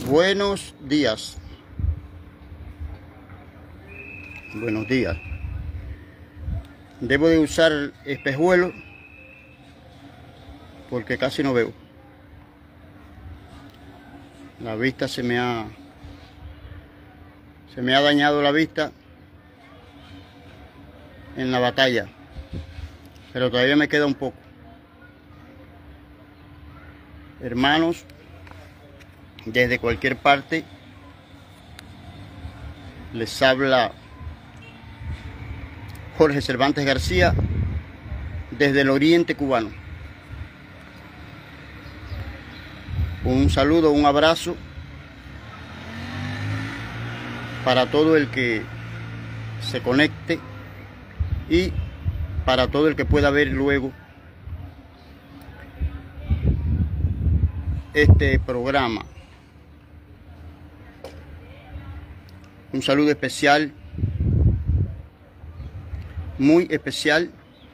Buenos días. Buenos días. Debo de usar espejuelos porque casi no veo. La vista se me ha dañado la vista en la batalla, pero todavía me queda un poco. Hermanos, desde cualquier parte les habla Jorge Cervantes García desde el oriente cubano. Un saludo, un abrazo para todo el que se conecte y para todo el que pueda ver luego este programa. Un saludo especial, muy especial,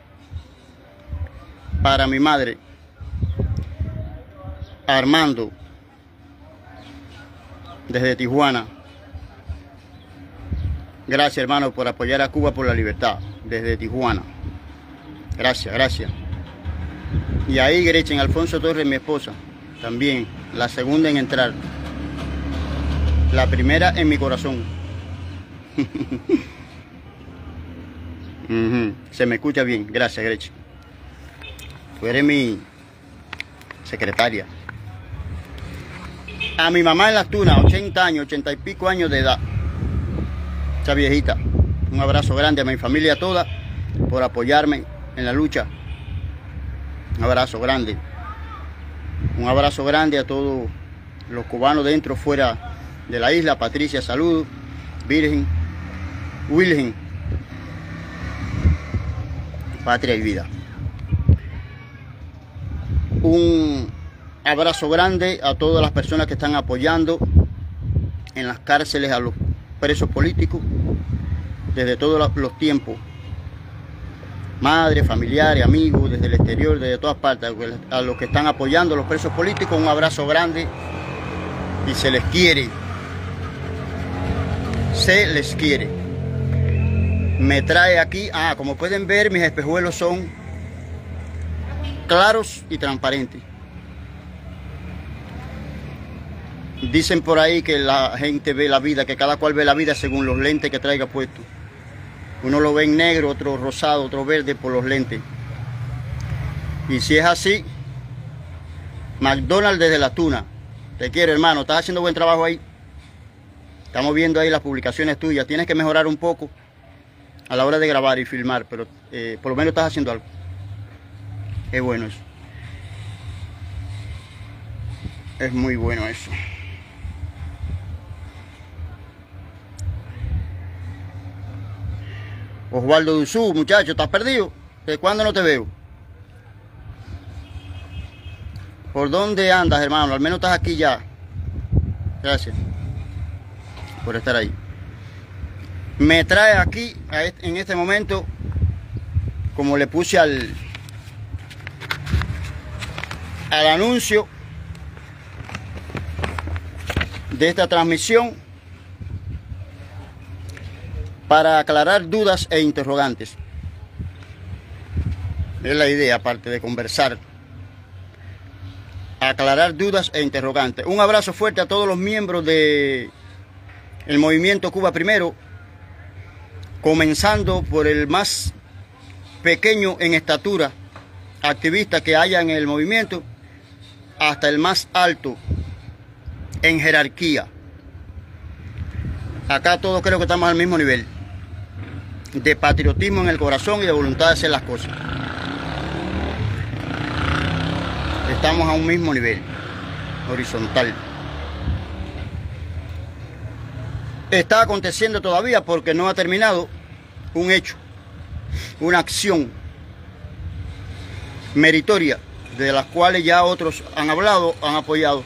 para mi madre, Armando, desde Tijuana. Gracias, hermano, por apoyar a Cuba por la libertad, desde Tijuana. Gracias, gracias. Y ahí Gretchen Alfonso Torres, mi esposa, también, la segunda en entrar, la primera en mi corazón. Se me escucha bien, gracias, Gretchen. Tú eres mi secretaria. A mi mamá en Las Tunas, 80 años, 80 y pico años de edad. Esa viejita. Un abrazo grande a mi familia toda por apoyarme en la lucha. Un abrazo grande. Un abrazo grande a todos los cubanos dentro, fuera de la isla. Patricia, saludos. Virgen, Wilhelm, patria y vida. Un abrazo grande a todas las personas que están apoyando en las cárceles a los presos políticos desde todos los tiempos. Madres, familiares, amigos, desde el exterior, desde todas partes. A los que están apoyando a los presos políticos, un abrazo grande y se les quiere. Se les quiere. Me trae aquí, como pueden ver, mis espejuelos son claros y transparentes. Dicen por ahí que la gente ve la vida, que cada cual ve la vida según los lentes que traiga puestos. Uno lo ve en negro, otro rosado, otro verde por los lentes. Y si es así, McDonald's desde La Tuna. Te quiero, hermano, estás haciendo buen trabajo ahí. Estamos viendo ahí las publicaciones tuyas. Tienes que mejorar un poco a la hora de grabar y filmar, pero por lo menos estás haciendo algo. Es bueno eso. Es muy bueno eso. Osvaldo Duzú, muchacho, ¿estás perdido? ¿De cuándo no te veo? ¿Por dónde andas, hermano? Al menos estás aquí ya. Gracias por estar ahí. Me trae aquí, en este momento, como le puse al anuncio de esta transmisión, para aclarar dudas e interrogantes. Es la idea, aparte de conversar. Aclarar dudas e interrogantes. Un abrazo fuerte a todos los miembros de el movimiento Cuba Primero, comenzando por el más pequeño en estatura activista que haya en el movimiento, hasta el más alto en jerarquía. Acá todos creo que estamos al mismo nivel de patriotismo en el corazón y de voluntad de hacer las cosas. Estamos a un mismo nivel horizontal. Está aconteciendo todavía porque no ha terminado un hecho, una acción meritoria de las cuales ya otros han hablado, han apoyado,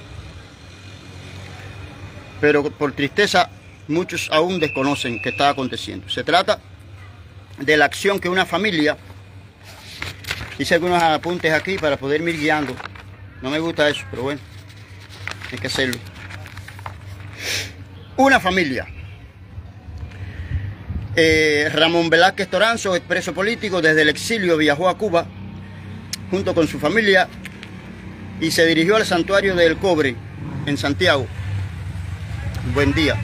pero por tristeza muchos aún desconocen que está aconteciendo. Se trata de la acción que una familia, hice algunos apuntes aquí para poderme ir guiando, no me gusta eso, pero bueno, hay que hacerlo. una familia. Ramón Velázquez Toranzo, expreso político, desde el exilio viajó a Cuba junto con su familia y se dirigió al Santuario del Cobre en Santiago. Buen día.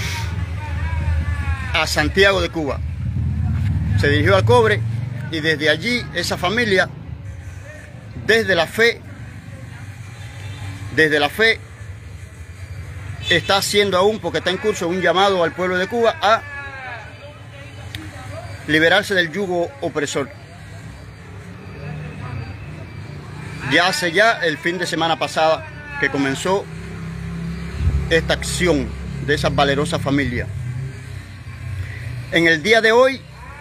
A Santiago de Cuba. Se dirigió al Cobre y desde allí esa familia, desde la fe, está haciendo aún, porque está en curso, un llamado al pueblo de Cuba a liberarse del yugo opresor. Ya hace el fin de semana pasada que comenzó esta acción de esa valerosa familia. En el día de hoy,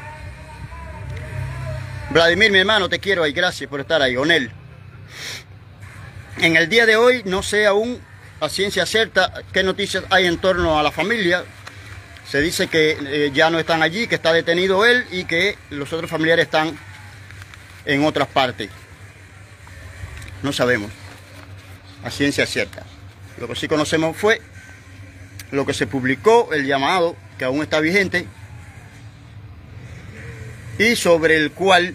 Vladimir, mi hermano, te quiero y gracias por estar ahí, Onel. En el día de hoy no sé aún a ciencia cierta qué noticias hay en torno a la familia. Se dice que ya no están allí, que está detenido él y que los otros familiares están en otras partes. No sabemos a ciencia cierta. Lo que sí conocemos fue lo que se publicó, el llamado, que aún está vigente, y sobre el cual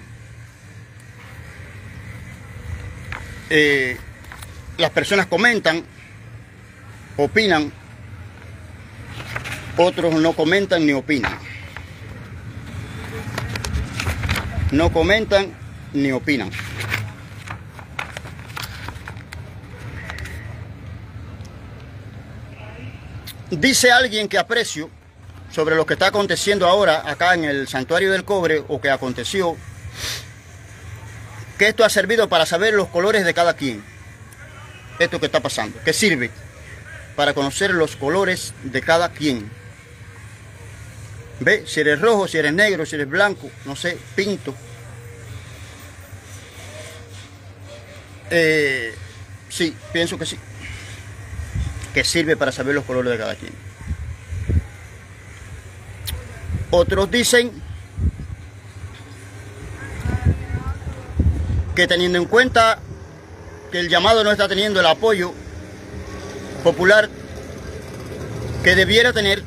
las personas comentan, opinan, otros no comentan ni opinan. No comentan ni opinan. Dice alguien que aprecio sobre lo que está aconteciendo ahora acá en el Santuario del Cobre, o que aconteció, que esto ha servido para saber los colores de cada quien. Esto que está pasando, que sirve para conocer los colores de cada quien. ¿Ve? Si eres rojo, si eres negro, si eres blanco, no sé, pinto. Sí, pienso que sí. Que sirve para saber los colores de cada quien. Otros dicen que teniendo en cuenta que el llamado no está teniendo el apoyo popular que debiera tener,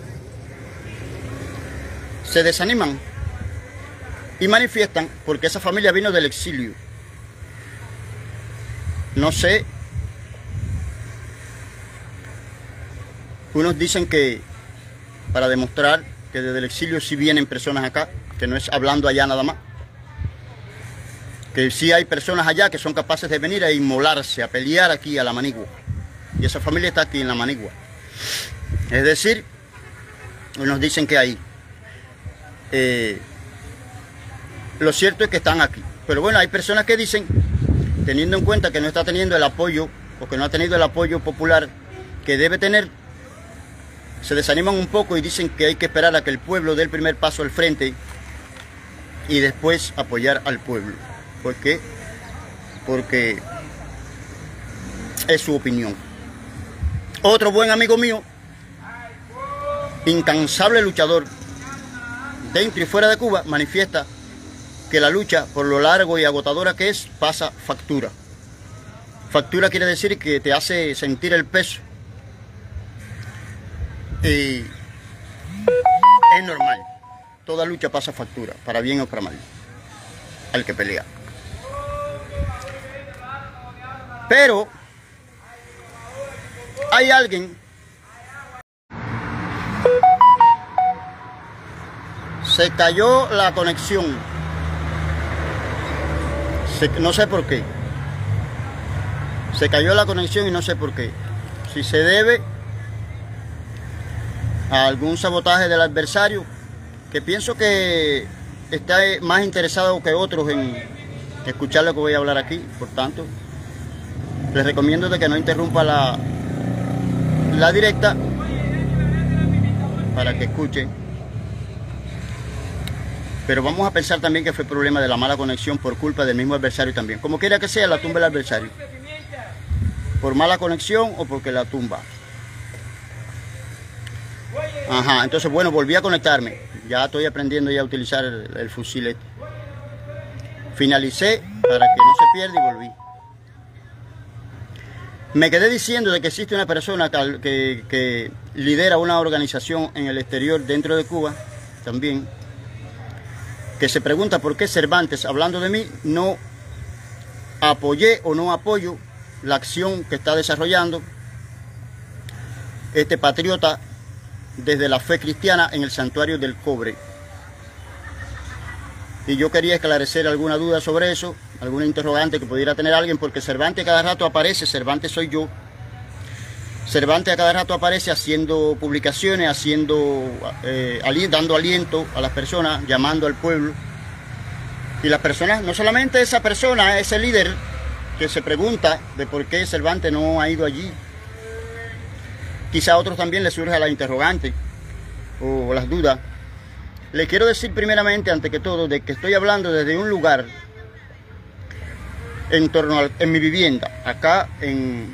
se desaniman y manifiestan, porque esa familia vino del exilio. No sé. Unos dicen que para demostrar que desde el exilio sí vienen personas acá, que no es hablando allá nada más, que sí hay personas allá que son capaces de venir a inmolarse, a pelear aquí a la Manigua, y esa familia está aquí en la Manigua. Es decir, unos dicen que ahí. Lo cierto es que están aquí, pero bueno, hay personas que dicen, teniendo en cuenta que no está teniendo el apoyo, o que no ha tenido el apoyo popular que debe tener, se desaniman un poco y dicen que hay que esperar a que el pueblo dé el primer paso al frente y después apoyar al pueblo. ¿Por qué? Porque es su opinión. Otro buen amigo mío, incansable luchador dentro y fuera de Cuba, manifiesta que la lucha, por lo largo y agotadora que es, pasa factura. Factura quiere decir que te hace sentir el peso. Y es normal, toda lucha pasa factura, para bien o para mal, al que pelea. Pero hay alguien, se cayó la conexión, no sé por qué, se cayó la conexión y no sé por qué, si se debe a algún sabotaje del adversario, que pienso que está más interesado que otros en escuchar lo que voy a hablar aquí. Por tanto, les recomiendo de que no interrumpa la directa para que escuchen. Pero vamos a pensar también que fue problema de la mala conexión por culpa del mismo adversario también. Como quiera que sea, la tumba el adversario, por mala conexión o porque la tumba. Ajá, entonces bueno, volví a conectarme. Ya estoy aprendiendo ya a utilizar el fusil este. Finalicé para que no se pierda y volví. Me quedé diciendo de que existe una persona que lidera una organización en el exterior dentro de Cuba también, que se pregunta por qué Cervantes, hablando de mí, no apoyé o no apoyo la acción que está desarrollando este patriota desde la fe cristiana en el Santuario del Cobre. Y yo quería esclarecer alguna duda sobre eso, alguna interrogante que pudiera tener alguien, porque Cervantes cada rato aparece, Cervantes soy yo. Cervantes a cada rato aparece haciendo publicaciones, dando aliento a las personas, llamando al pueblo. Y las personas, no solamente esa persona, ese líder que se pregunta de por qué Cervantes no ha ido allí. Quizá a otros también les surja la interrogante o las dudas. Le quiero decir primeramente, ante que todo, de que estoy hablando desde un lugar en mi vivienda, acá en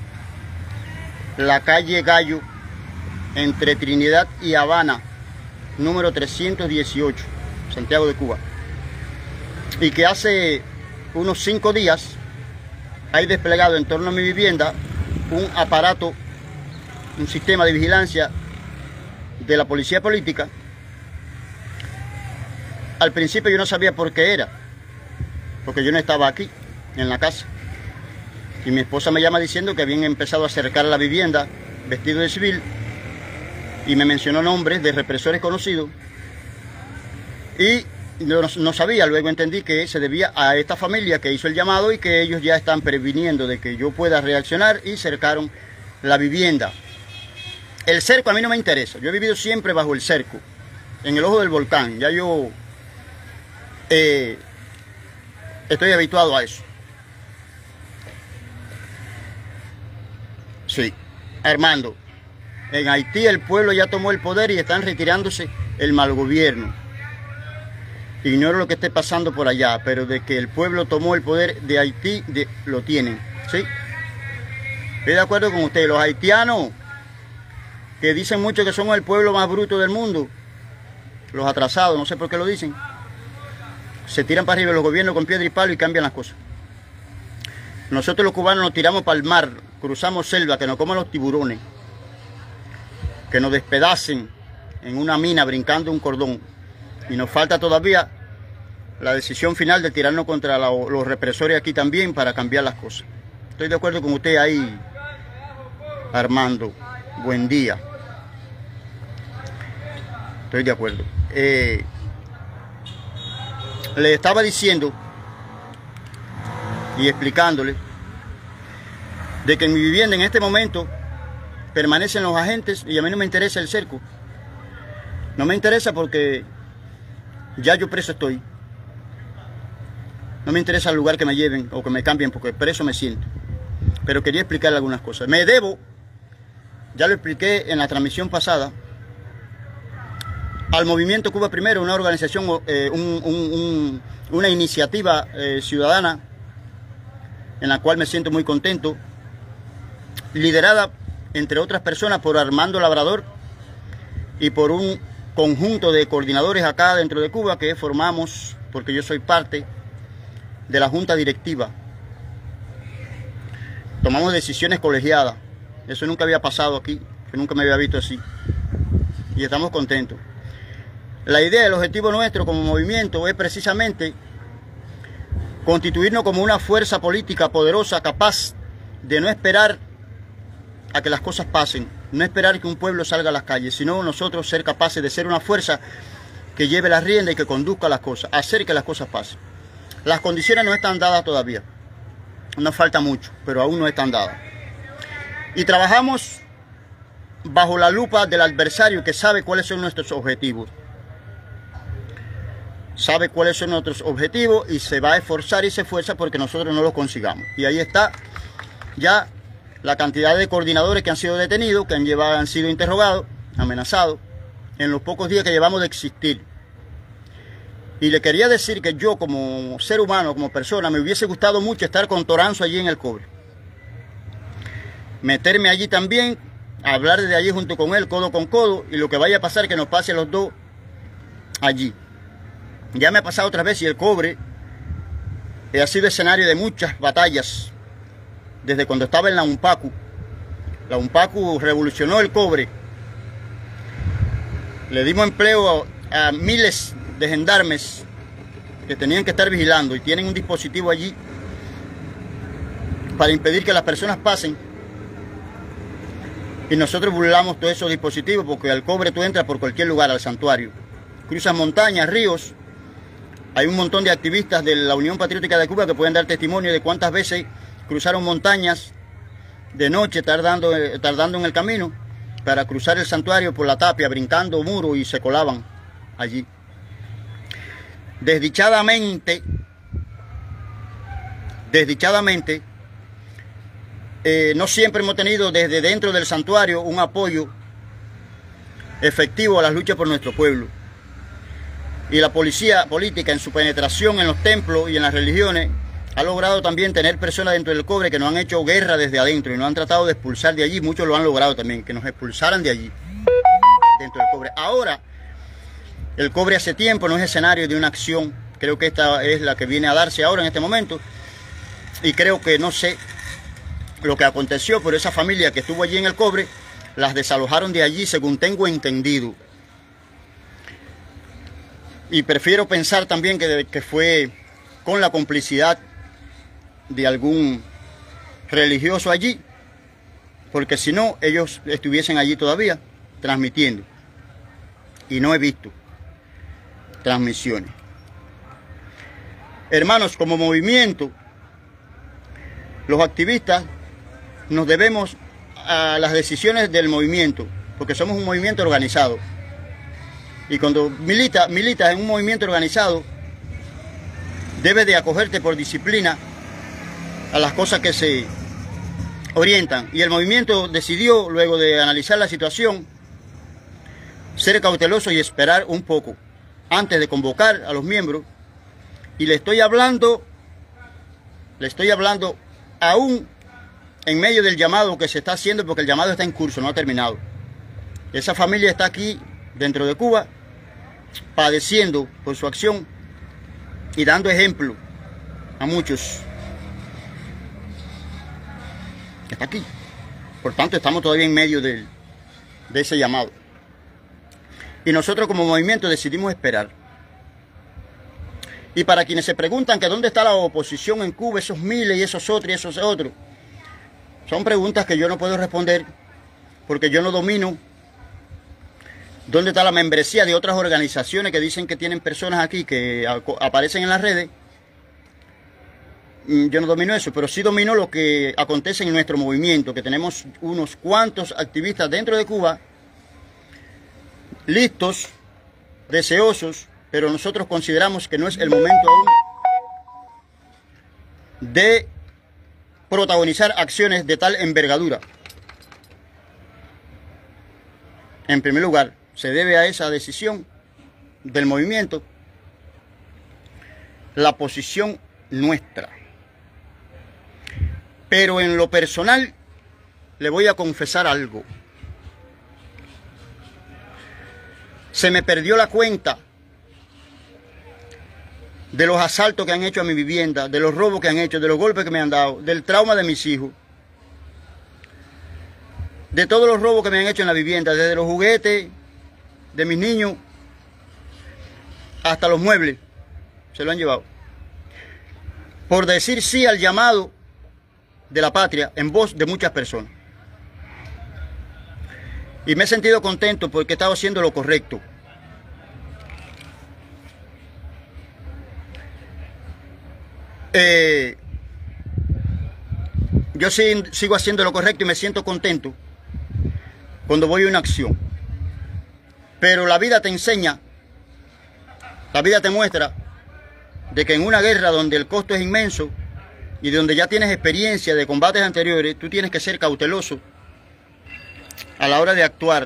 la calle Gallo, entre Trinidad y Habana, número 318, Santiago de Cuba. Y que hace unos 5 días hay desplegado en torno a mi vivienda un aparato, un sistema de vigilancia de la policía política. Al principio yo no sabía por qué era, porque yo no estaba aquí, en la casa. Y mi esposa me llama diciendo que habían empezado a acercar a la vivienda vestido de civil y me mencionó nombres de represores conocidos. Y no sabía, luego entendí que se debía a esta familia que hizo el llamado y que ellos ya están previniendo de que yo pueda reaccionar y cercaron la vivienda. El cerco a mí no me interesa, yo he vivido siempre bajo el cerco, en el ojo del volcán, ya yo estoy habituado a eso. Sí, Armando, en Haití el pueblo ya tomó el poder y están retirándose el mal gobierno. Ignoro lo que esté pasando por allá, pero de que el pueblo tomó el poder de Haití, lo tienen, ¿sí? Estoy de acuerdo con ustedes, los haitianos, que dicen mucho que somos el pueblo más bruto del mundo, los atrasados, no sé por qué lo dicen, se tiran para arriba los gobiernos con piedra y palo y cambian las cosas. Nosotros los cubanos nos tiramos para el mar, cruzamos selva, que nos coman los tiburones, que nos despedacen en una mina brincando un cordón. Y nos falta todavía la decisión final de tirarnos contra los represores aquí también para cambiar las cosas. Estoy de acuerdo con usted ahí, Armando. Buen día. Estoy de acuerdo. Le estaba diciendo y explicándole de que en mi vivienda en este momento permanecen los agentes y a mí no me interesa el cerco. No me interesa porque ya yo preso estoy. No me interesa el lugar que me lleven o que me cambien porque preso me siento. Pero quería explicarle algunas cosas. Me debo, ya lo expliqué en la transmisión pasada, al Movimiento Cuba Primero, una organización, una iniciativa ciudadana en la cual me siento muy contento, liderada, entre otras personas, por Armando Labrador y por un conjunto de coordinadores acá dentro de Cuba que formamos, porque yo soy parte de la junta directiva. Tomamos decisiones colegiadas. Eso nunca había pasado aquí, que nunca me había visto así. Y estamos contentos. La idea, el objetivo nuestro como movimiento es precisamente constituirnos como una fuerza política poderosa, capaz de no esperar a que las cosas pasen, no esperar que un pueblo salga a las calles, sino nosotros ser capaces de ser una fuerza que lleve la rienda y que conduzca las cosas, hacer que las cosas pasen. Las condiciones no están dadas todavía, nos falta mucho, pero aún no están dadas. Y trabajamos bajo la lupa del adversario que sabe cuáles son nuestros objetivos. Sabe cuáles son nuestros objetivos y se va a esforzar y se esfuerza porque nosotros no los consigamos. Y ahí está ya la cantidad de coordinadores que han sido detenidos, que han sido interrogados, amenazados, en los pocos días que llevamos de existir. Y le quería decir que yo como ser humano, como persona, me hubiese gustado mucho estar con Toranzo allí en el Cobre. Meterme allí también, hablar desde allí junto con él, codo con codo, y lo que vaya a pasar que nos pase a los dos allí. Ya me ha pasado otras veces y el Cobre ha sido escenario de muchas batallas desde cuando estaba en la UNPACU. La UNPACU revolucionó el cobre. Le dimos empleo a miles de gendarmes que tenían que estar vigilando y tienen un dispositivo allí para impedir que las personas pasen. Y nosotros burlamos todos esos dispositivos porque al cobre tú entras por cualquier lugar al santuario. Cruzas montañas, ríos. Hay un montón de activistas de la Unión Patriótica de Cuba que pueden dar testimonio de cuántas veces cruzaron montañas de noche tardando en el camino para cruzar el santuario por la tapia, brincando muros, y se colaban allí. Desdichadamente, no siempre hemos tenido desde dentro del santuario un apoyo efectivo a las luchas por nuestro pueblo. Y la policía política, en su penetración en los templos y en las religiones, ha logrado también tener personas dentro del cobre que nos han hecho guerra desde adentro y nos han tratado de expulsar de allí. Muchos lo han logrado también, que nos expulsaran de allí, dentro del cobre. Ahora, el cobre hace tiempo no es escenario de una acción. Creo que esta es la que viene a darse ahora en este momento. Y creo que no sé lo que aconteció, pero esa familia que estuvo allí en el cobre, las desalojaron de allí, según tengo entendido. Y prefiero pensar también que fue con la complicidad de algún religioso allí, porque si no, ellos estuviesen allí todavía transmitiendo. Y no he visto transmisiones. Hermanos, como movimiento, los activistas nos debemos a las decisiones del movimiento, porque somos un movimiento organizado. Y cuando militas en un movimiento organizado, debes de acogerte por disciplina a las cosas que se orientan. Y el movimiento decidió, luego de analizar la situación, ser cauteloso y esperar un poco antes de convocar a los miembros. Y le estoy hablando aún en medio del llamado que se está haciendo, porque el llamado está en curso, no ha terminado. Esa familia está aquí dentro de Cuba, padeciendo por su acción y dando ejemplo a muchos. Está aquí. Por tanto, estamos todavía en medio de ese llamado. Y nosotros como movimiento decidimos esperar. Y para quienes se preguntan que dónde está la oposición en Cuba, esos miles y esos otros y esos otros, son preguntas que yo no puedo responder porque yo no domino dónde está la membresía de otras organizaciones que dicen que tienen personas aquí que aparecen en las redes. Yo no domino eso, pero sí domino lo que acontece en nuestro movimiento, que tenemos unos cuantos activistas dentro de Cuba, listos, deseosos, pero nosotros consideramos que no es el momento aún de protagonizar acciones de tal envergadura. En primer lugar, se debe a esa decisión del movimiento la posición nuestra. Pero en lo personal le voy a confesar algo. Se me perdió la cuenta de los asaltos que han hecho a mi vivienda, de los robos que han hecho, de los golpes que me han dado, del trauma de mis hijos, de todos los robos que me han hecho en la vivienda, desde los juguetes de mis niños hasta los muebles, se lo han llevado. Por decir sí al llamado de la patria en voz de muchas personas. Y me he sentido contento porque he estado haciendo lo correcto. Yo sigo haciendo lo correcto y me siento contento cuando voy a una acción. Pero la vida te enseña, la vida te muestra de que en una guerra donde el costo es inmenso y donde ya tienes experiencia de combates anteriores, tú tienes que ser cauteloso a la hora de actuar.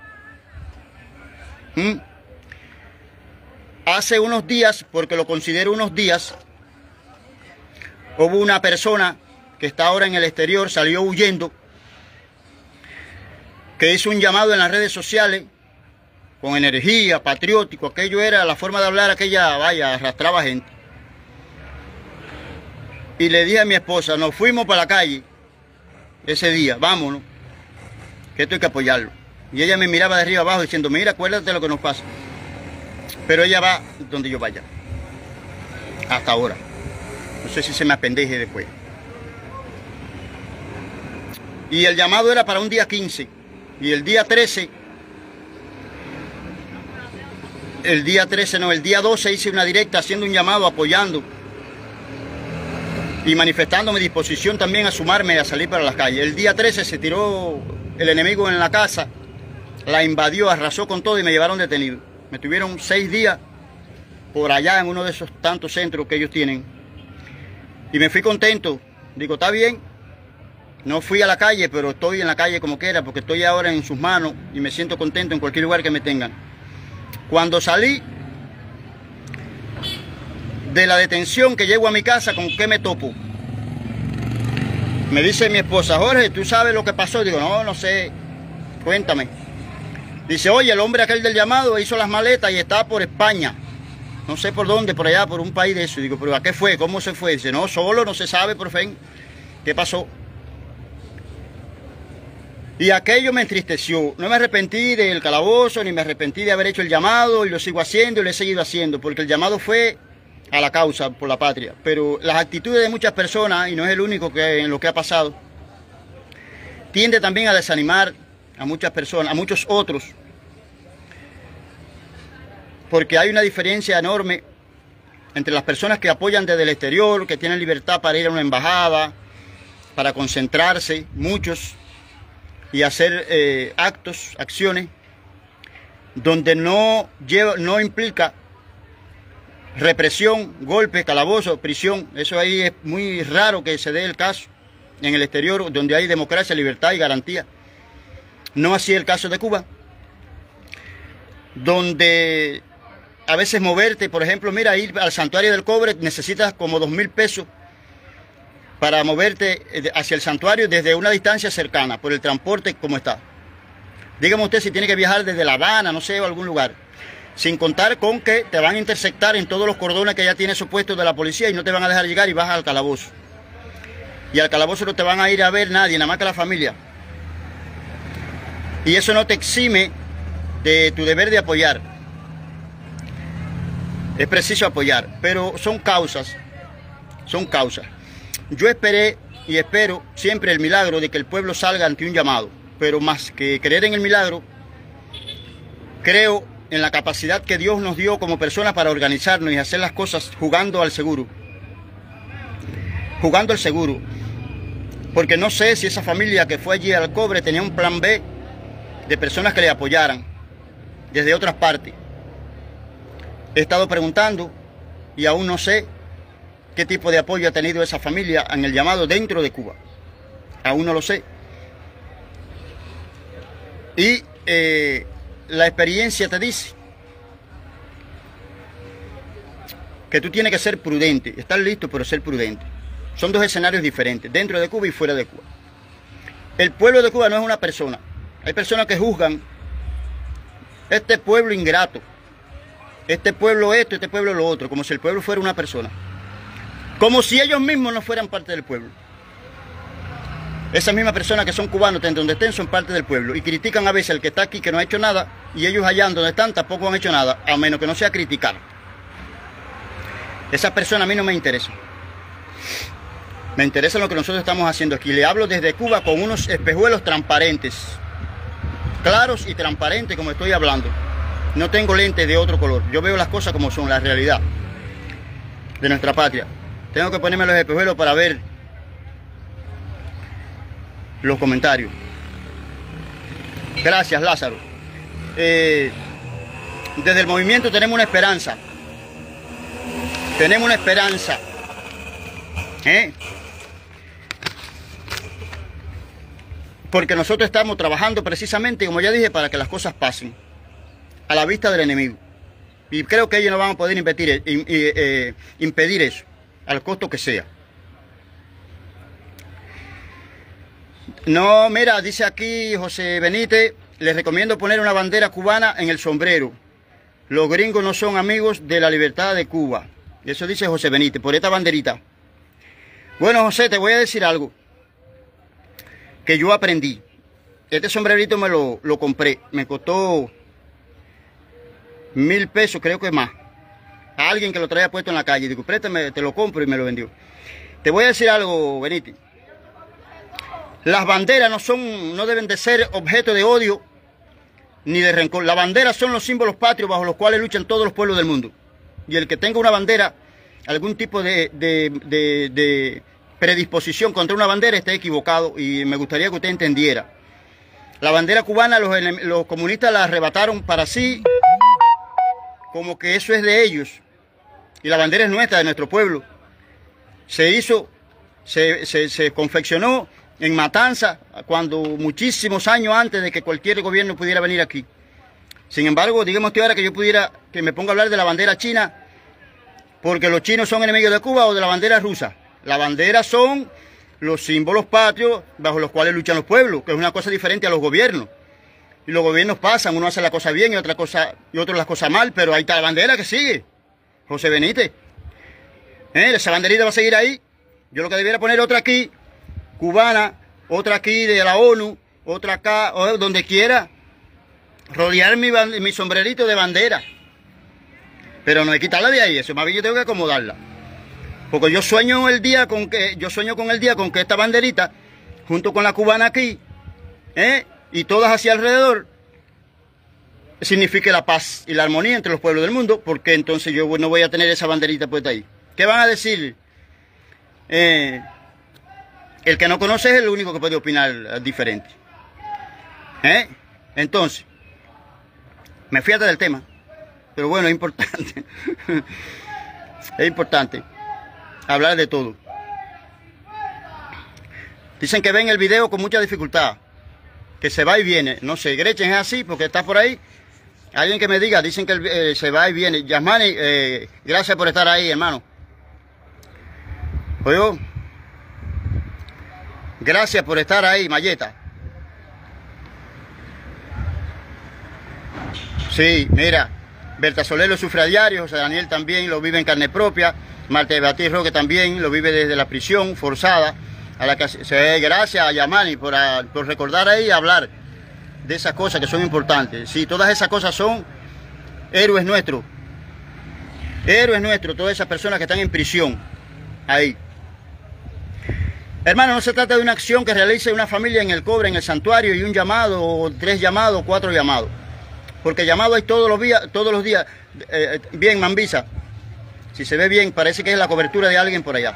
Hace unos días, porque lo considero unos días, hubo una persona que está ahora en el exterior, salió huyendo, que hizo un llamado en las redes sociales con energía, patriótico. Aquello era la forma de hablar, aquella, vaya, arrastraba gente. Y le dije a mi esposa, nos fuimos para la calle ese día, vámonos, que esto hay que apoyarlo. Y ella me miraba de arriba abajo diciendo, mira, acuérdate de lo que nos pasa. Pero ella va donde yo vaya. Hasta ahora. No sé si se me apendeje después. Y el llamado era para un día 15. Y el día 13... El día 12 hice una directa haciendo un llamado, apoyando. Y manifestando mi disposición también a sumarme a salir para las calles. El día 13 se tiró el enemigo en la casa. La invadió, arrasó con todo y me llevaron detenido. Me tuvieron 6 días por allá en uno de esos tantos centros que ellos tienen. Y me fui contento. Digo, está bien. No fui a la calle, pero estoy en la calle como quiera, porque estoy ahora en sus manos y me siento contento en cualquier lugar que me tengan. Cuando salí de la detención, que llego a mi casa, ¿con qué me topo? Me dice mi esposa, Jorge, ¿tú sabes lo que pasó? Digo, no, no sé, cuéntame. Dice, oye, el hombre aquel del llamado hizo las maletas y está por España. No sé por dónde, por allá, por un país de eso. Digo, ¿pero a qué fue? ¿Cómo se fue? Dice, no, solo, no se sabe, por fin. ¿Qué pasó? Y aquello me entristeció. No me arrepentí del calabozo, ni me arrepentí de haber hecho el llamado, y lo sigo haciendo y lo he seguido haciendo, porque el llamado fue a la causa, por la patria. Pero las actitudes de muchas personas, y no es el único que en lo que ha pasado, tiende también a desanimar a muchas personas, a muchos otros, porque hay una diferencia enorme entre las personas que apoyan desde el exterior, que tienen libertad para ir a una embajada, para concentrarse, muchos, y hacer actos, acciones, donde no implica represión, golpe, calabozo, prisión. Eso ahí es muy raro que se dé el caso en el exterior, donde hay democracia, libertad y garantía. No así el caso de Cuba, donde a veces moverte, por ejemplo, mira, ir al Santuario del Cobre necesitas como 2.000 pesos para moverte hacia el santuario desde una distancia cercana, por el transporte como está. Dígame usted si tiene que viajar desde La Habana, no sé, o algún lugar. Sin contar con que te van a interceptar en todos los cordones que ya tiene esos puestos de la policía y no te van a dejar llegar y vas al calabozo. Y al calabozo no te van a ir a ver nadie, nada más que la familia. Y eso no te exime de tu deber de apoyar. Es preciso apoyar, pero son causas. Son causas. Yo esperé y espero siempre el milagro de que el pueblo salga ante un llamado, pero más que creer en el milagro, creo en la capacidad que Dios nos dio como personas para organizarnos y hacer las cosas jugando al seguro. Jugando al seguro. Porque no sé si esa familia que fue allí al Cobre tenía un plan B de personas que le apoyaran desde otras partes. He estado preguntando y aún no sé qué tipo de apoyo ha tenido esa familia en el llamado dentro de Cuba. Aún no lo sé. Y la experiencia te dice que tú tienes que ser prudente, estar listo, pero ser prudente. Son dos escenarios diferentes, dentro de Cuba y fuera de Cuba. El pueblo de Cuba no es una persona. Hay personas que juzgan este pueblo ingrato, este pueblo esto, este pueblo lo otro, como si el pueblo fuera una persona. Como si ellos mismos no fueran parte del pueblo. Esas mismas personas que son cubanos, donde estén, son parte del pueblo. Y critican a veces al que está aquí, que no ha hecho nada, y ellos allá donde están tampoco han hecho nada, a menos que no sea criticar. Esas personas a mí no me interesan. Me interesa lo que nosotros estamos haciendo aquí. Le hablo desde Cuba con unos espejuelos transparentes. Claros y transparentes como estoy hablando. No tengo lentes de otro color. Yo veo las cosas como son, la realidad de nuestra patria. Tengo que ponerme los espejuelos para ver los comentarios. Gracias, Lázaro. Desde el movimiento tenemos una esperanza. Tenemos una esperanza. Porque nosotros estamos trabajando precisamente, como ya dije, para que las cosas pasen a la vista del enemigo. Y creo que ellos no van a poder impedir eso, al costo que sea. No, mira, dice aquí José Benítez, les recomiendo poner una bandera cubana en el sombrero. Los gringos no son amigos de la libertad de Cuba. Eso dice José Benítez, por esta banderita. Bueno, José, te voy a decir algo. que yo aprendí. Este sombrerito me lo compré, me costó 1000 pesos, creo que más. A alguien que lo traía puesto en la calle, digo, préstame, te lo compro, y me lo vendió. Te voy a decir algo, Benítez. Las banderas no deben de ser objeto de odio ni de rencor. Las banderas son los símbolos patrios bajo los cuales luchan todos los pueblos del mundo. Y el que tenga una bandera, algún tipo de predisposición contra una bandera, está equivocado, y me gustaría que usted entendiera. La bandera cubana los comunistas la arrebataron para sí, como que eso es de ellos. Y la bandera es nuestra, de nuestro pueblo. Se confeccionó en Matanza, cuando muchísimos años antes de que cualquier gobierno pudiera venir aquí. Sin embargo, dígame usted ahora que me ponga a hablar de la bandera china, porque los chinos son enemigos de Cuba, o de la bandera rusa. La bandera son los símbolos patrios bajo los cuales luchan los pueblos, que es una cosa diferente a los gobiernos. Y los gobiernos pasan, uno hace la cosa bien y otro las cosas mal, pero ahí está la bandera que sigue. José Benítez. Esa banderita va a seguir ahí. Yo lo que debiera poner otra aquí, cubana, otra aquí de la ONU, otra acá, o donde quiera. Rodear mi sombrerito de bandera. Pero no hay que quitarla de ahí, eso más bien yo tengo que acomodarla. Porque yo sueño con el día con que esta banderita, junto con la cubana aquí, y todas hacia alrededor, signifique la paz y la armonía entre los pueblos del mundo, porque entonces yo no voy a tener esa banderita puesta ahí. ¿Qué van a decir? El que no conoce es el único que puede opinar diferente. Entonces, me fui hasta del tema, pero bueno, es importante. Es importante hablar de todo. Dicen que ven el video con mucha dificultad, que se va y viene. No sé, Gretchen es así porque está por ahí. Alguien que me diga, dicen que se va y viene. Yasmani, gracias por estar ahí, hermano. Oye, gracias por estar ahí, Mayeta. Sí, mira, Berta Soler lo sufre a diario, José Daniel también lo vive en carne propia, Marta Beatriz Roque también lo vive desde la prisión forzada, a la que gracias a Yamani por recordar ahí y hablar de esas cosas que son importantes. Sí, todas esas cosas son héroes nuestros, todas esas personas que están en prisión, ahí. Hermano, no se trata de una acción que realice una familia en el Cobre, en el santuario, y un llamado, o 3 llamados, 4 llamados. Porque llamado hay todos los días. Bien, Mambisa. Si se ve bien, parece que es la cobertura de alguien por allá.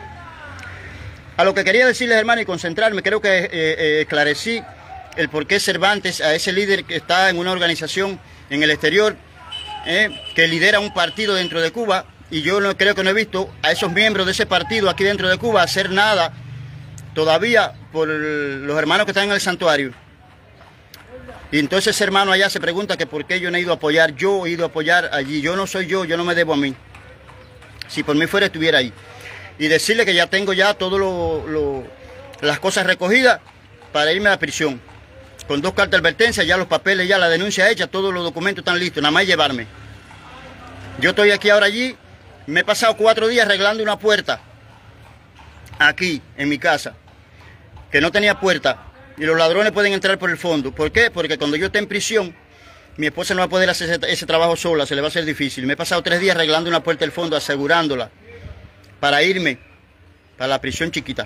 A lo que quería decirles, hermano, y concentrarme, creo que esclarecí el por qué Cervantes, a ese líder que está en una organización en el exterior, que lidera un partido dentro de Cuba, y yo creo que no he visto a esos miembros de ese partido aquí dentro de Cuba hacer nada todavía por los hermanos que están en el santuario. Y entonces ese hermano allá se pregunta que por qué yo no he ido a apoyar. Yo he ido a apoyar allí. Yo no soy yo no me debo a mí. Si por mí fuera, estuviera ahí. Y decirle que ya tengo ya todas las cosas recogidas para irme a la prisión. Con 2 cartas de advertencia, ya los papeles, ya la denuncia hecha, todos los documentos están listos, nada más llevarme. Yo estoy aquí ahora allí, me he pasado 4 días arreglando una puerta. Aquí, en mi casa, que no tenía puerta. Y los ladrones pueden entrar por el fondo. ¿Por qué? Porque cuando yo esté en prisión, mi esposa no va a poder hacer ese trabajo sola, se le va a hacer difícil. Me he pasado 3 días arreglando una puerta del fondo, asegurándola, para irme para la prisión chiquita.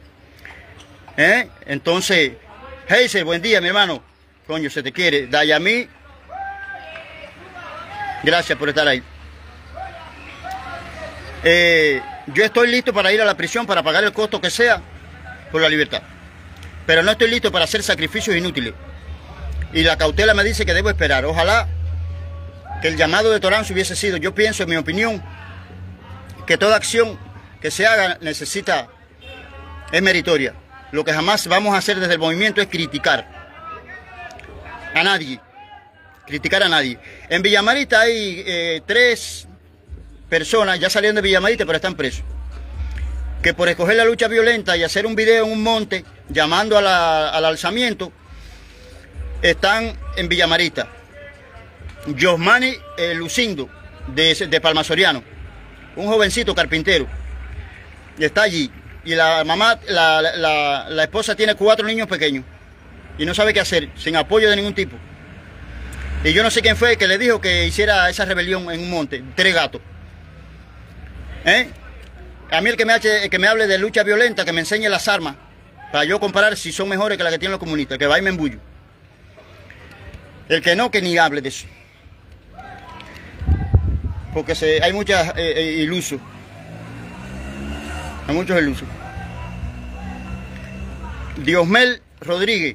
Entonces, Heiser, buen día, mi hermano. Coño, se te quiere. Dayami, gracias por estar ahí. Yo estoy listo para ir a la prisión, para pagar el costo que sea por la libertad. Pero no estoy listo para hacer sacrificios inútiles. Y la cautela me dice que debo esperar. Ojalá que el llamado de Toranzo hubiese sido, yo pienso, en mi opinión, que toda acción que se haga es meritoria. Lo que jamás vamos a hacer desde el movimiento es criticar a nadie. Criticar a nadie. En Villamarita hay 3 personas, ya salieron de Villamarita, pero están presos, que por escoger la lucha violenta y hacer un video en un monte llamando al alzamiento, están en Villamarita. Yosmani Lucindo, de Palma Soriano, un jovencito carpintero, está allí. y la mamá, la esposa tiene 4 niños pequeños y no sabe qué hacer, sin apoyo de ningún tipo. Y yo no sé quién fue que le dijo que hiciera esa rebelión en un monte, 3 gatos. A mí el que me hable de lucha violenta, que me enseñe las armas, para yo comparar si son mejores que las que tienen los comunistas, que va y me embullo. El que no, que ni hable de eso. Porque hay muchos ilusos. Hay muchos ilusos. Diosmel Rodríguez,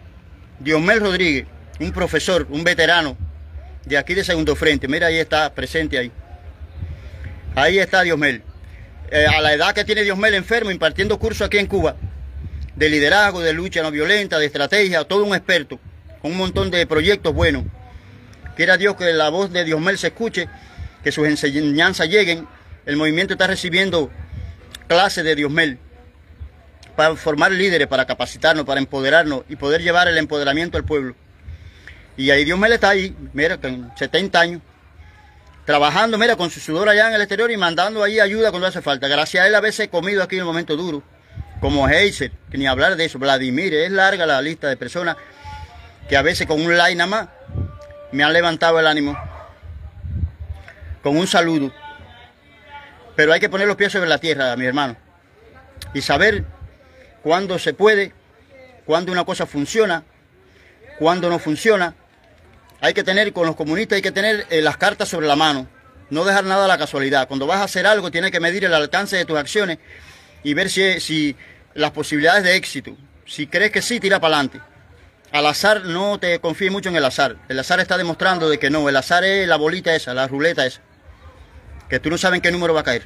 un profesor, un veterano de aquí de Segundo Frente. Mira, ahí está presente ahí. Ahí está Diosmel. A la edad que tiene Diosmel enfermo, impartiendo cursos aquí en Cuba, de liderazgo, de lucha no violenta, de estrategia, todo un experto, con un montón de proyectos buenos. Quiera Dios que la voz de Diosmel se escuche, que sus enseñanzas lleguen. El movimiento está recibiendo clases de Diosmel para formar líderes, para capacitarnos, para empoderarnos y poder llevar el empoderamiento al pueblo. Y ahí Diosmel está ahí, mira, con 70 años, trabajando, mira, con su sudor allá en el exterior y mandando ahí ayuda cuando hace falta. Gracias a él a veces he comido aquí en el momento duro, como Heiser, que ni hablar de eso, Vladimir, es larga la lista de personas que a veces con un like nada más me han levantado el ánimo, con un saludo. Pero hay que poner los pies sobre la tierra, mi hermano, y saber cuándo se puede, cuándo una cosa funciona, cuándo no funciona. Hay que tener, con los comunistas hay que tener las cartas sobre la mano, no dejar nada a la casualidad. Cuando vas a hacer algo tienes que medir el alcance de tus acciones y ver si las posibilidades de éxito. Si crees que sí, tira para adelante. Al azar no te confíes mucho en el azar. El azar está demostrando de que no. El azar es la bolita esa, la ruleta esa, que tú no sabes en qué número va a caer.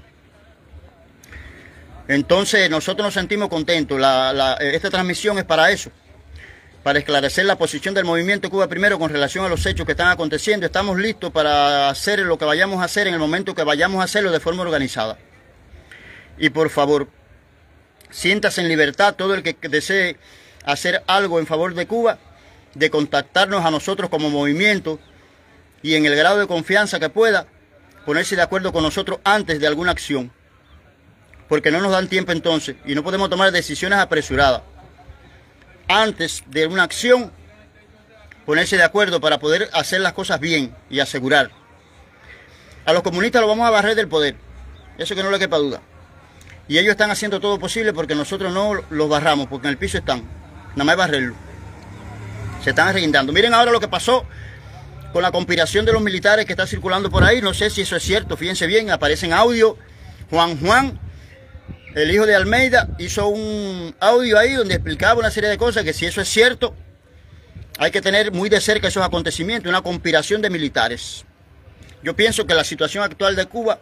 Entonces nosotros nos sentimos contentos. Esta transmisión es para eso, para esclarecer la posición del movimiento Cuba Primero con relación a los hechos que están aconteciendo. Estamos listos para hacer lo que vayamos a hacer en el momento que vayamos a hacerlo de forma organizada. Y por favor, siéntase en libertad todo el que desee hacer algo en favor de Cuba, de contactarnos a nosotros como movimiento y en el grado de confianza que pueda, ponerse de acuerdo con nosotros antes de alguna acción. Porque no nos dan tiempo entonces y no podemos tomar decisiones apresuradas. Antes de una acción, ponerse de acuerdo para poder hacer las cosas bien y asegurar. A los comunistas los vamos a barrer del poder, eso que no le quepa duda. Y ellos están haciendo todo posible porque nosotros no los barramos, porque en el piso están, nada más barrerlo. Se están arreguindando. Miren ahora lo que pasó con la conspiración de los militares que está circulando por ahí. No sé si eso es cierto, fíjense bien, aparece en audio. Juan, el hijo de Almeida, hizo un audio ahí donde explicaba una serie de cosas que si eso es cierto, hay que tener muy de cerca esos acontecimientos, una conspiración de militares. Yo pienso que la situación actual de Cuba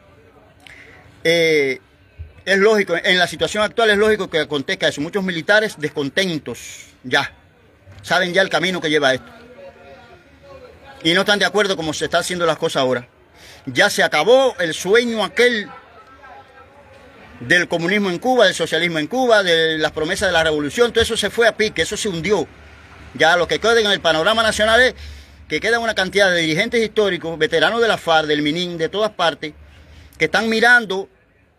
es lógico, en la situación actual es lógico que acontezca eso. Muchos militares descontentos ya, saben ya el camino que lleva esto. Y no están de acuerdo como se están haciendo las cosas ahora. Ya se acabó el sueño aquel del comunismo en Cuba, del socialismo en Cuba, de las promesas de la revolución. Todo eso se fue a pique, eso se hundió. Ya lo que queda en el panorama nacional es que queda una cantidad de dirigentes históricos, veteranos de la FARC, del MININ, de todas partes, que están mirando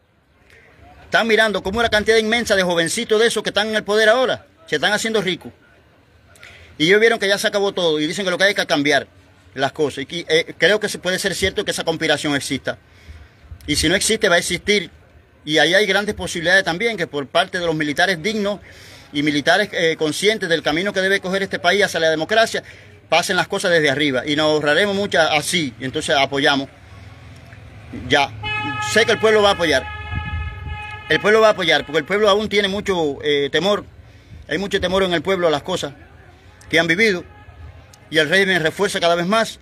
como una cantidad inmensa de jovencitos de esos que están en el poder ahora, se están haciendo ricos. Y ellos vieron que ya se acabó todo y dicen que lo que hay que cambiar las cosas. Y creo que puede ser cierto que esa conspiración exista. Y si no existe, va a existir. Y ahí hay grandes posibilidades también que por parte de los militares dignos y militares conscientes del camino que debe coger este país hacia la democracia, pasen las cosas desde arriba. Y nos ahorraremos muchas así. Y entonces apoyamos. Ya. Sé que el pueblo va a apoyar. El pueblo va a apoyar, porque el pueblo aún tiene mucho temor. Hay mucho temor en el pueblo a las cosas que han vivido. Y el régimen refuerza cada vez más,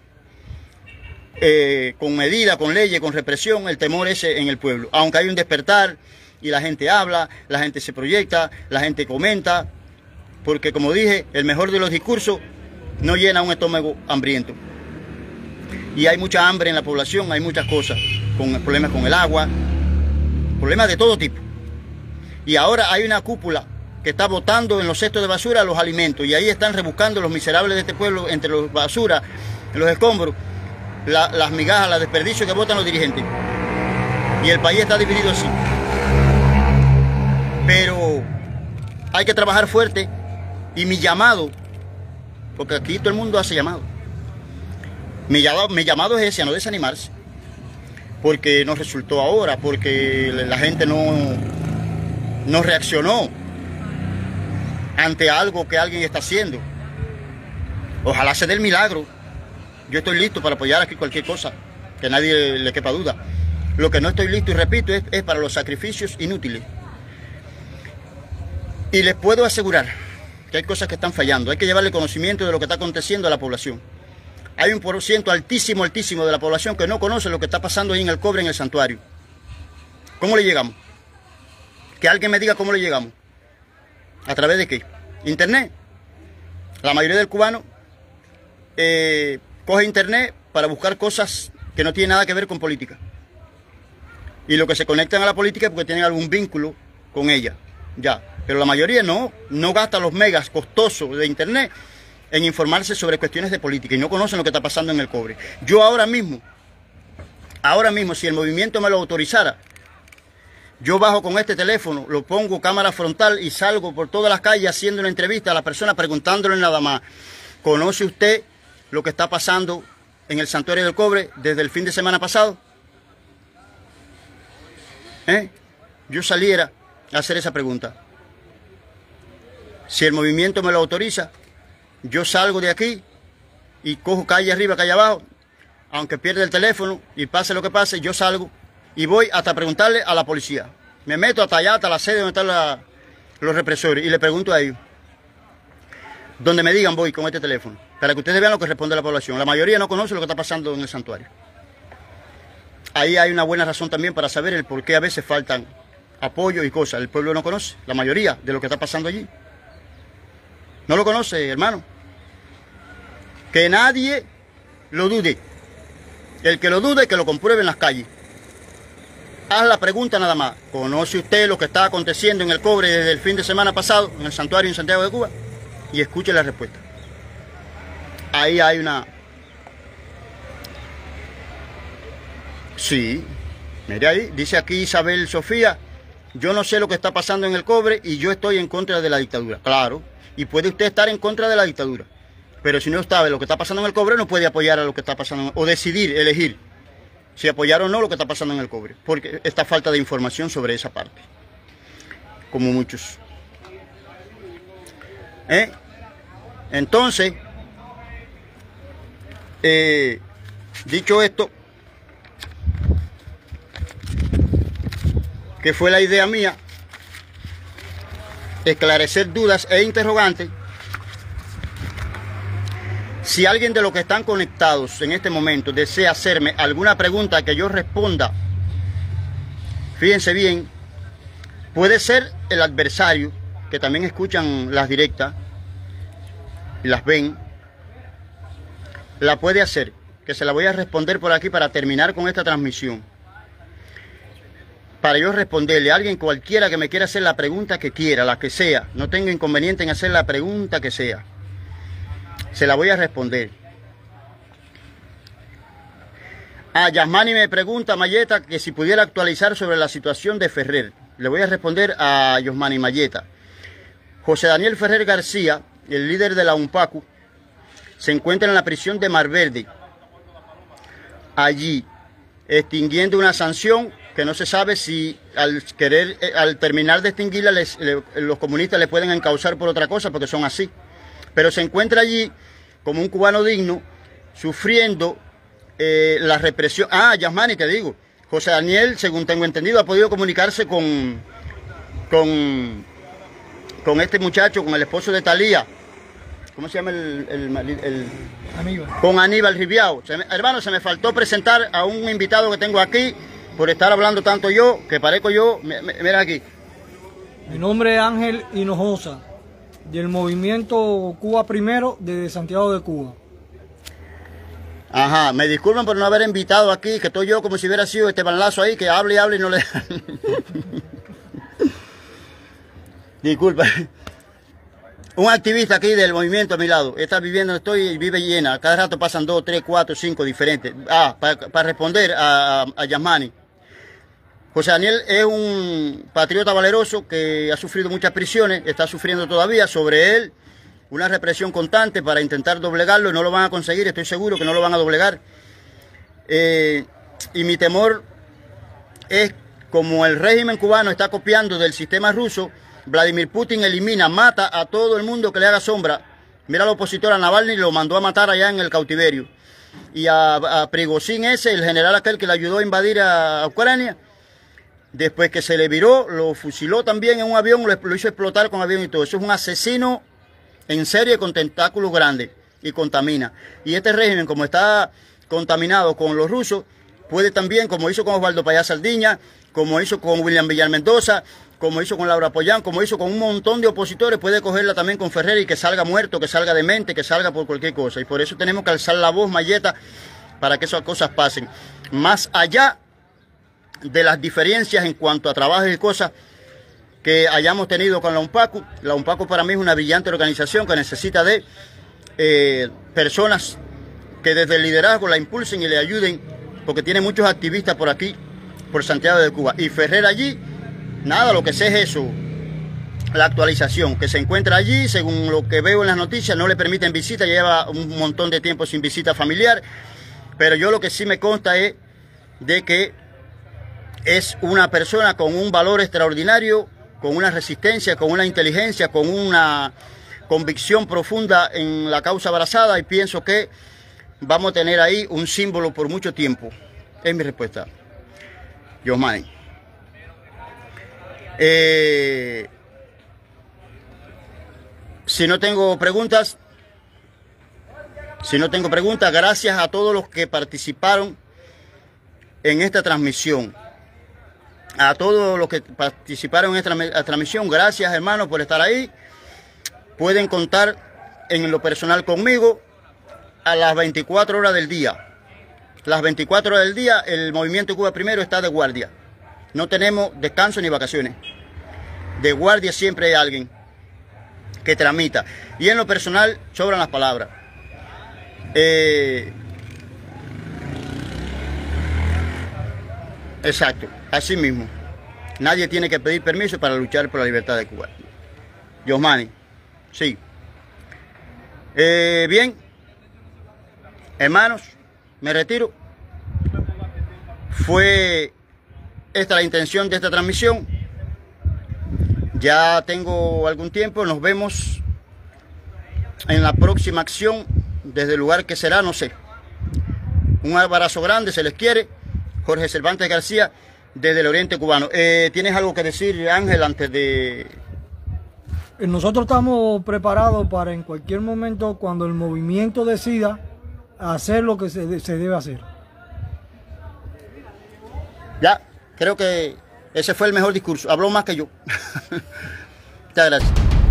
con medidas, con leyes, con represión, el temor ese en el pueblo. Aunque hay un despertar y la gente habla, la gente se proyecta, la gente comenta, porque como dije, el mejor de los discursos no llena un estómago hambriento. Y hay mucha hambre en la población, hay muchas cosas, con problemas con el agua, problemas de todo tipo. Y ahora hay una cúpula que está botando en los cestos de basura los alimentos, y ahí están rebuscando los miserables de este pueblo entre los basura, los escombros, las migajas, los desperdicios que botan los dirigentes. Y el país está dividido así. Pero hay que trabajar fuerte y mi llamado, porque aquí todo el mundo hace llamado. Mi llamado es ese, a no desanimarse, porque no resultó ahora, porque la gente no reaccionó ante algo que alguien está haciendo. Ojalá se dé el milagro. Yo estoy listo para apoyar aquí cualquier cosa, que nadie le quepa duda. Lo que no estoy listo, y repito, es para los sacrificios inútiles. Y les puedo asegurar que hay cosas que están fallando. Hay que llevarle conocimiento de lo que está aconteciendo a la población. Hay un porciento altísimo de la población que no conoce lo que está pasando ahí en el cobre, en el santuario. ¿Cómo le llegamos? Que alguien me diga cómo le llegamos. ¿A través de qué? Internet. La mayoría del cubano coge internet para buscar cosas que no tienen nada que ver con política. Y lo que se conectan a la política es porque tienen algún vínculo con ella. Ya. Pero la mayoría no gasta los megas costosos de internet en informarse sobre cuestiones de política y no conocen lo que está pasando en el cobre. Yo ahora mismo, si el movimiento me lo autorizara, yo bajo con este teléfono, lo pongo cámara frontal y salgo por todas las calles haciendo una entrevista a la persona preguntándole nada más: ¿conoce usted lo que está pasando en el santuario del cobre desde el fin de semana pasado? Yo saliera a hacer esa pregunta. Si el movimiento me lo autoriza, yo salgo de aquí y cojo calle arriba, calle abajo, aunque pierda el teléfono y pase lo que pase, yo salgo y voy hasta preguntarle a la policía. Me meto hasta allá, hasta la sede donde están los represores y le pregunto a ellos. Donde me digan voy con este teléfono, para que ustedes vean lo que responde la población. La mayoría no conoce lo que está pasando en el santuario. Ahí hay una buena razón también para saber el por qué a veces faltan apoyo y cosas. El pueblo no conoce la mayoría de lo que está pasando allí. No lo conoce, hermano. Que nadie lo dude. El que lo dude, que lo compruebe en las calles. Haz la pregunta nada más. ¿Conoce usted lo que está aconteciendo en el cobre desde el fin de semana pasado en el santuario en Santiago de Cuba? Y escuche la respuesta. Ahí hay una... Sí, mire ahí, dice aquí Isabel Sofía: yo no sé lo que está pasando en el cobre y yo estoy en contra de la dictadura. Claro, y puede usted estar en contra de la dictadura, pero si no sabe lo que está pasando en el cobre, no puede apoyar a lo que está pasando, o decidir, elegir si apoyar o no lo que está pasando en el cobre, porque está falta de información sobre esa parte, como muchos. Entonces, dicho esto, que fue la idea mía, esclarecer dudas e interrogantes. Si alguien de los que están conectados en este momento desea hacerme alguna pregunta que yo responda, fíjense bien, puede ser el adversario, que también escuchan las directas y las ven, la puede hacer, que se la voy a responder por aquí para terminar con esta transmisión. Para yo responderle a alguien cualquiera que me quiera hacer la pregunta que quiera, la que sea. No tengo inconveniente en hacer la pregunta que sea. Se la voy a responder. Yasmani me pregunta, Mayeta, que si pudiera actualizar sobre la situación de Ferrer. Le voy a responder a Yasmani Mayeta. José Daniel Ferrer García, el líder de la UNPACU, se encuentra en la prisión de Mar Verde. Allí, extinguiendo una sanción que no se sabe si al terminar de extinguirla los comunistas le pueden encauzar por otra cosa, porque son así. Pero se encuentra allí como un cubano digno, sufriendo la represión. Yasmani, te digo, José Daniel, según tengo entendido, ha podido comunicarse con este muchacho, con el esposo de Talía. ¿Cómo se llama Aníbal? Con Aníbal Ribiao. Hermano, se me faltó presentar a un invitado que tengo aquí, por estar hablando tanto yo, que parezco yo. Mira aquí. Mi nombre es Ángel Hinojosa, del movimiento Cuba Primero de Santiago de Cuba. Ajá, me disculpan por no haber invitado aquí, que estoy yo como si hubiera sido Esteban Lazo ahí, que hable y hable y no le... Disculpa. Un activista aquí del movimiento a mi lado. Está viviendo, vive llena. Cada rato pasan 2, 3, 4, 5 diferentes. Para responder a Yasmani. José Daniel es un patriota valeroso que ha sufrido muchas prisiones, está sufriendo todavía. Sobre él una represión constante para intentar doblegarlo, y no lo van a conseguir, estoy seguro que no lo van a doblegar. Y mi temor es, como el régimen cubano está copiando del sistema ruso, Vladimir Putin elimina, mata a todo el mundo que le haga sombra. Mira al opositor a Navalny, lo mandó a matar allá en el cautiverio. Y a Prigozhin ese, el general aquel que le ayudó a invadir a Ucrania, después que se le viró, lo fusiló también en un avión, lo hizo explotar con avión y todo. Eso es un asesino en serie con tentáculos grandes y contamina. Y este régimen, como está contaminado con los rusos, puede también, como hizo con Osvaldo Payá Sardiña, como hizo con William Villar Mendoza, como hizo con Laura Pollán, como hizo con un montón de opositores, puede cogerla también con Ferrer y que salga muerto, que salga demente, que salga por cualquier cosa. Y por eso tenemos que alzar la voz, Mayeta, para que esas cosas pasen. Más allá de las diferencias en cuanto a trabajos y cosas que hayamos tenido con la UNPACU. La UNPACU para mí es una brillante organización que necesita de personas que desde el liderazgo la impulsen y le ayuden, porque tiene muchos activistas por aquí, por Santiago de Cuba. Y Ferrer allí, nada, lo que sé es eso, la actualización, que se encuentra allí, según lo que veo en las noticias, no le permiten visita, lleva un montón de tiempo sin visita familiar, pero yo lo que sí me consta es de que es una persona con un valor extraordinario, con una resistencia, con una inteligencia, con una convicción profunda en la causa abrazada, y pienso que vamos a tener ahí un símbolo por mucho tiempo. Es mi respuesta. Yosmani. Si no tengo preguntas, gracias a todos los que participaron en esta transmisión. A todos los que participaron en esta transmisión, gracias hermanos por estar ahí. Pueden contar en lo personal conmigo a las 24 horas del día. Las 24 horas del día el Movimiento Cuba Primero está de guardia. No tenemos descanso ni vacaciones. De guardia siempre hay alguien que tramita. Y en lo personal sobran las palabras. Exacto, así mismo. Nadie tiene que pedir permiso para luchar por la libertad de Cuba. Yosmani, sí. Bien, hermanos, me retiro. Fue esta la intención de esta transmisión. Ya tengo algún tiempo, nos vemos en la próxima acción, desde el lugar que será, no sé. Un abrazo grande, se les quiere. Jorge Cervantes García, desde el Oriente Cubano. ¿Tienes algo que decir, Ángel, antes de...? Nosotros estamos preparados para en cualquier momento, cuando el movimiento decida, hacer lo que se debe hacer. Ya, creo que ese fue el mejor discurso. Habló más que yo. Muchas gracias.